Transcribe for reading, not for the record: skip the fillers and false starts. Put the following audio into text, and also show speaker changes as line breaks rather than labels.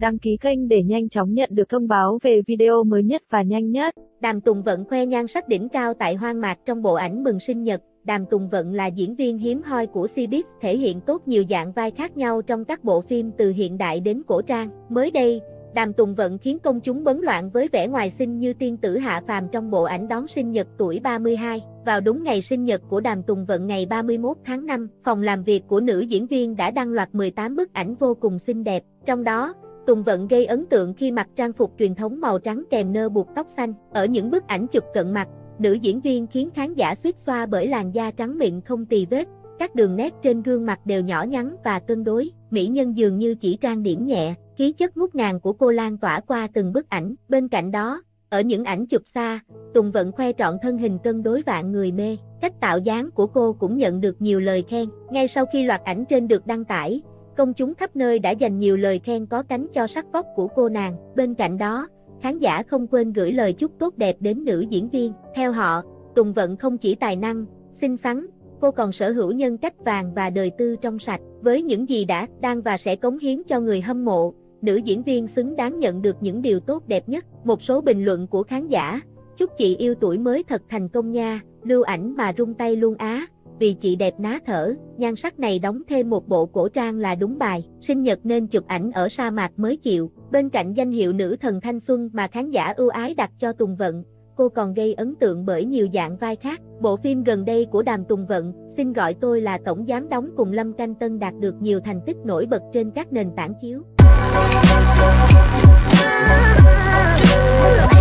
đăng ký kênh để nhanh chóng nhận được thông báo về video mới nhất và nhanh nhất.
Đàm Tùng Vận khoe nhan sắc đỉnh cao tại Hoang Mạc trong bộ ảnh mừng sinh nhật. Đàm Tùng Vận là diễn viên hiếm hoi của Cbiz, thể hiện tốt nhiều dạng vai khác nhau trong các bộ phim từ hiện đại đến cổ trang. Mới đây, Đàm Tùng Vận khiến công chúng bấn loạn với vẻ ngoài xinh như tiên tử hạ phàm trong bộ ảnh đón sinh nhật tuổi 32. Vào đúng ngày sinh nhật của Đàm Tùng Vận ngày 31 tháng 5, phòng làm việc của nữ diễn viên đã đăng loạt 18 bức ảnh vô cùng xinh đẹp. Trong đó, Tùng Vận gây ấn tượng khi mặc trang phục truyền thống màu trắng kèm nơ buộc tóc xanh. Ở những bức ảnh chụp cận mặt, nữ diễn viên khiến khán giả xuýt xoa bởi làn da trắng mịn không tì vết, các đường nét trên gương mặt đều nhỏ nhắn và cân đối. Mỹ nhân dường như chỉ trang điểm nhẹ, khí chất ngút ngàn của cô lan tỏa qua từng bức ảnh. Bên cạnh đó, ở những ảnh chụp xa, Tùng Vận khoe trọn thân hình cân đối vạn người mê. Cách tạo dáng của cô cũng nhận được nhiều lời khen. Ngay sau khi loạt ảnh trên được đăng tải, công chúng khắp nơi đã dành nhiều lời khen có cánh cho sắc vóc của cô nàng. Bên cạnh đó, khán giả không quên gửi lời chúc tốt đẹp đến nữ diễn viên. Theo họ, Tùng Vận không chỉ tài năng, xinh xắn, cô còn sở hữu nhân cách vàng và đời tư trong sạch. Với những gì đã, đang và sẽ cống hiến cho người hâm mộ, nữ diễn viên xứng đáng nhận được những điều tốt đẹp nhất. Một số bình luận của khán giả: chúc chị yêu tuổi mới thật thành công nha, lưu ảnh mà rung tay luôn á, vì chị đẹp ná thở, nhan sắc này đóng thêm một bộ cổ trang là đúng bài, sinh nhật nên chụp ảnh ở sa mạc mới chịu. Bên cạnh danh hiệu nữ thần thanh xuân mà khán giả ưu ái đặt cho Tùng Vận, cô còn gây ấn tượng bởi nhiều dạng vai khác. Bộ phim gần đây của Đàm Tùng Vận, Xin gọi tôi là tổng giám đóng cùng Lâm Canh Tân đạt được nhiều thành tích nổi bật trên các nền tảng chiếu.